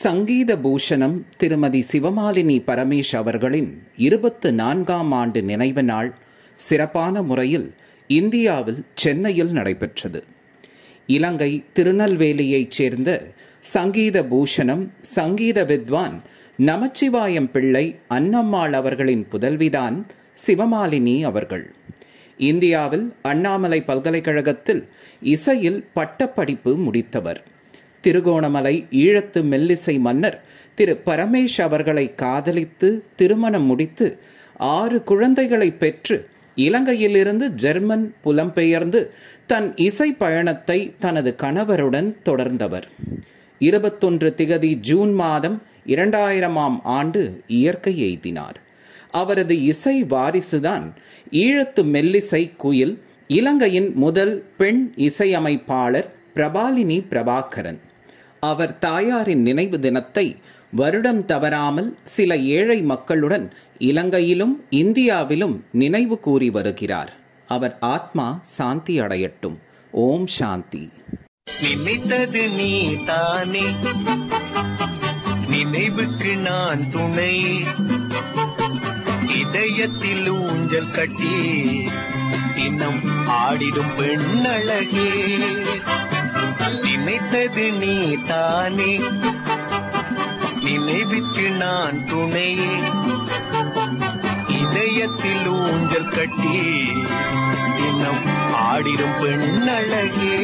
சங்கீத பூஷணம் திருமதி சிவமாலினி பரமேஷ் அவர்களின் 24ஆம் ஆண்டு நினைவு நாள் சிறப்பான முறையில் இந்தியாவில் சென்னையில் நடைபெற்றது. இலங்கை திருநெல்வேலியைச் சேர்ந்த சங்கீத பூஷணம் சங்கீத வித்வான் நமச்சிவாயம் பிள்ளை அன்னம்மாள் அவர்களின் புதல்விதான் சிவமாலினி அவர்கள். இந்தியாவில் அண்ணாமலை பல்கலைக்கழகத்தில் இசையில் பட்டப்படிப்பு முடித்தவர். திருகோணமலை ஈழத்து மெல்லிசை மன்னர் திரு பரமேஷ் அவர்களை காதலித்து திருமணம் முடித்து 6 குழந்தைகளை பெற்று இலங்கையிலிருந்து ஜெர்மன் புலம்பெயர்ந்து தன் இசை பயணத்தை தனது கணவருடன் தொடர்ந்தவர். 21 திகதி ஜூன் மாதம் 2000ஆம் ஆண்டு இயற்கை எய்தினார். அவரது இசை வாரிசுதான் ஈழத்து மெல்லிசை குயில் இலங்கையின் முதல் பெண் இசையமைப்பாளர் பிரபாலினி பிரபாகரன். அவர் தாயாரின் நினைவு தினத்தை வருடம் தவறாமல் சில ஏழை மக்களுடன் இலங்கையிலும் இந்தியாவிலும் நினைவு கூறி வருகிறார். அவர் ஆத்மா சாந்தி அடையட்டும். ஓம் சாந்தி. நினைத்தது நீ தானே, நினைவுக்கு நான் துணை, இதயத்தில் ஊஞ்சல் கட்டி தினம் ஆடிடும் பெண்ணழகே. நினைத்தது நீ தானே, நினைவுக்கு நான் துணை, இதயத்தில் ஊஞ்சல் கட்டி தினம் ஆடிடும் பெண்ணழகே.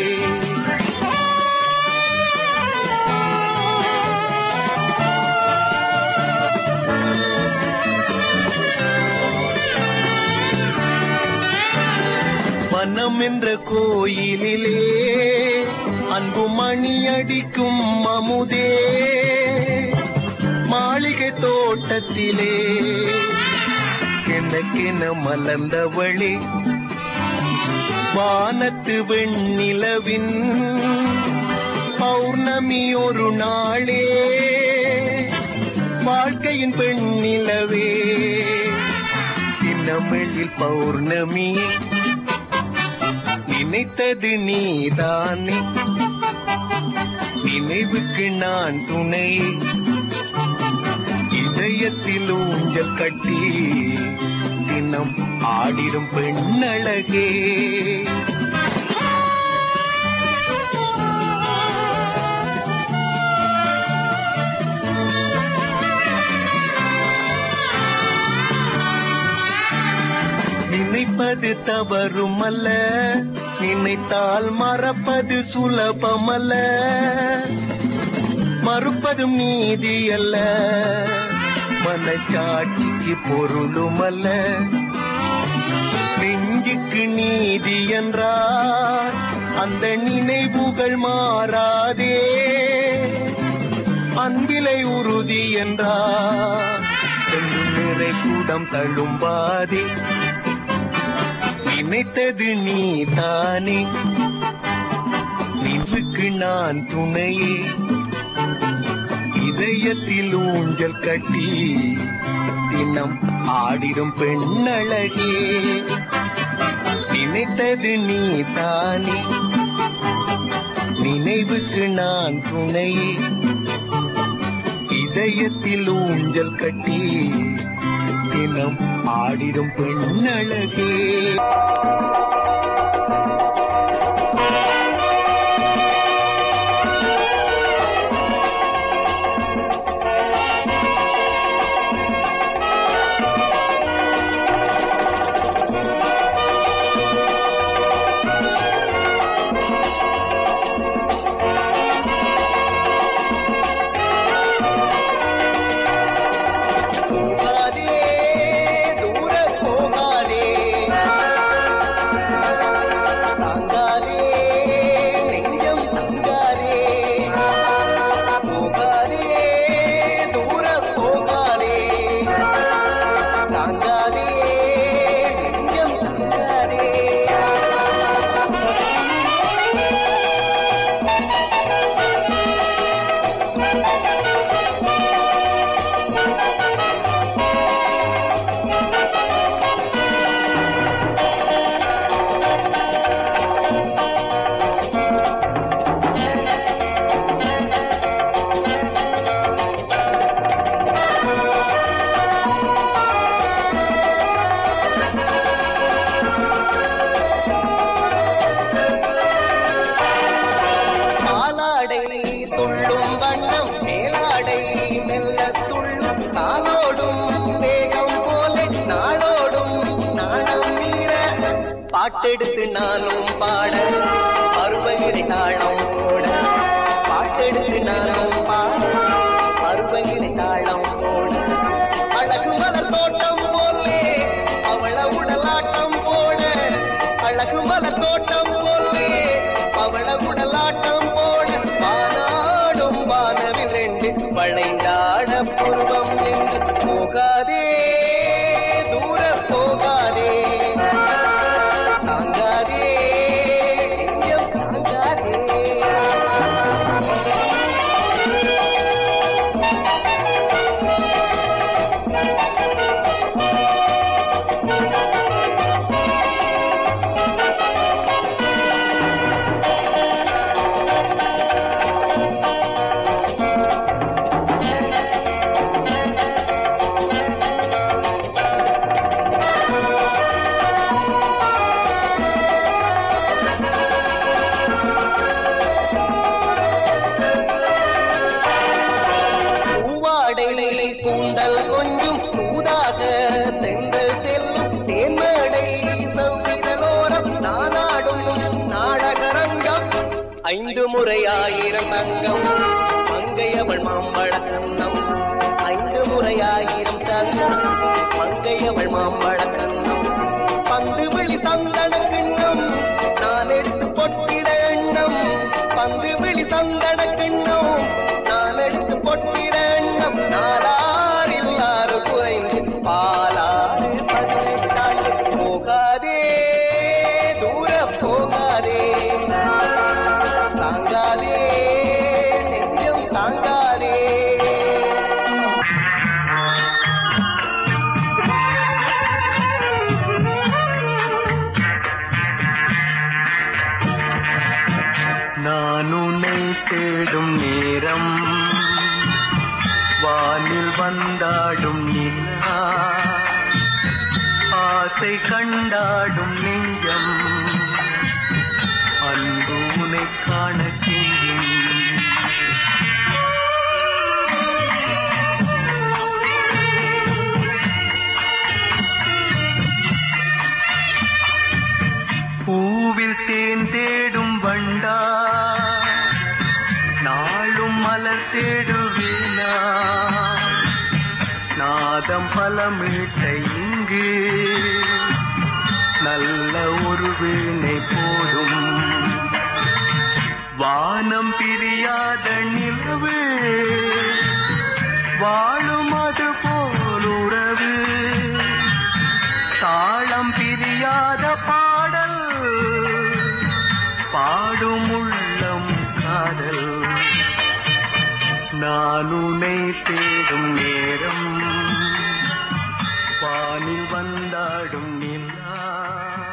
மனம் என்ற கோயிலிலே அன்பு மணி அடிக்கும் அமுதே, மாளிகை தோட்டத்திலே எனக்கென மலர்ந்தவளே, வானத்து வெண்ணிலவின் பௌர்ணமி ஒரு நாளே, வாழ்க்கையின் பெண்ணிலவே தினமெழில் பௌர்ணமி. நினைத்தது நீதானே, நினைவுக்கு நான் துணை, இதயத்தில் ஊஞ்சல் கட்டி தினம் ஆடிடும் பெண்ணழகே. நினைப்பது தவறுமல்ல, நினைத்தால் மறப்பது சுலபமல்ல, மறுப்பதும் நீதி அல்ல, மனச்சாட்சிக்கு பொருளுமல்ல. நெஞ்சுக்கு நீதி என்றார் அந்த நினைவுகள் மாறாதே, அன்பிலை உறுதி என்றார் நிறை கூடம் தழும்பாதே. நினைத்தது நீ தானே, நினைவுக்கு நான் துணையே, இதயத்தில் ஊஞ்சல் கட்டி தினம் ஆடிடும் பெண்ணழகே. நினைத்தது நீ தானே, நினைவுக்கு நான் துணையே, இதயத்தில் ஊஞ்சல் கட்டி தினம் ஆடிடும் பெண்ணழகே. பாட்டெடுத்து நானும் பாட பருவகிரி தாளம் போட பாட்டெடுத்து நானும் பாட பருவகிரி தாளம் போட அழகு மலர் தோட்டம் போலே அவள உடலாட்டம் போட அழகு மலர் தோட்டம் போலே அவள உடலாட்டம் போட பானாடும் வானவில் ரெண்டு வளைந்தாட பூர்வம் என்று போகாதே தூர போகாதே தாங்காதே நெஞ்சம் தாங்காதே கூந்தல் கொஞ்சம் தூதாக தென்றல் செல்லும் தேன்மடை சௌவிரலோரம் நானாடும் நாடகரங்கம் 5 முறை 1000 தங்கம் மங்கையவள் மாம்பழ கன்னம் 5 முறை 1000 தங்கம் மங்கையவள் மாம்பழ கன்னம் பந்து விழி சந்தன கிண்ணம் நான் எடுத்து பொட்டிட எண்ணம் பந்து விழி சந்தன கிண்ணம் நான் எடுத்து பொட்டிட எண்ணம் நாளாரில் ஆறு குறைந்து பாலாறு 18 ஆண்டு போகாதே தூர போகாதே தாங்காதே நெஞ்சம் தாங்காதே நான் உன்னை தேடும் நேரம் வானில் வந்தாடும் நிலா ஆசை கண்டாடும் நெஞ்சம் அன்பு உன்னை காண செய்யும் பூவில் தேன் தேடும் வண்டா நாளும் மலர் தேடுவேனா நாதம் பலமிட்ட இங்கு நல்ல ஒரு வீணை போடும் வானம் பிரியாத நிலவு வாழும் அது போல் உறவு தாளம் பிரியாத பாடல் பாடும் உள்ளம் காதல் நான் உன்னை தேடும் நேரம் வானில் வந்தாடும் நிலா